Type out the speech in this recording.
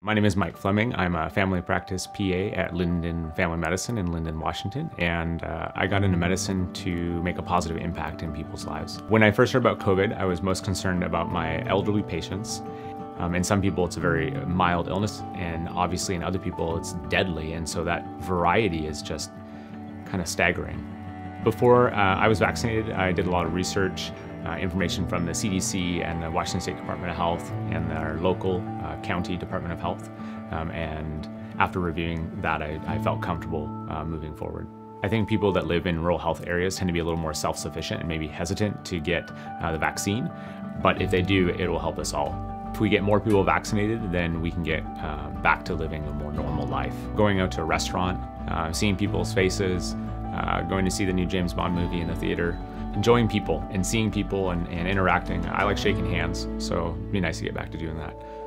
My name is Mike Fleming. I'm a family practice PA at Linden Family Medicine in Linden, Washington, and I got into medicine to make a positive impact in people's lives. When I first heard about COVID, I was most concerned about my elderly patients. In some people, it's a very mild illness, and obviously in other people, it's deadly, and so that variety is just kind of staggering. Before I was vaccinated, I did a lot of research, information from the CDC and the Washington State Department of Health and our local county Department of Health. And after reviewing that, I felt comfortable moving forward. I think people that live in rural health areas tend to be a little more self-sufficient and maybe hesitant to get the vaccine. But if they do, it will help us all. If we get more people vaccinated, then we can get back to living a more normal life. Going out to a restaurant, seeing people's faces, going to see the new James Bond movie in the theater, enjoying people and seeing people and interacting. I like shaking hands, so it'd be nice to get back to doing that.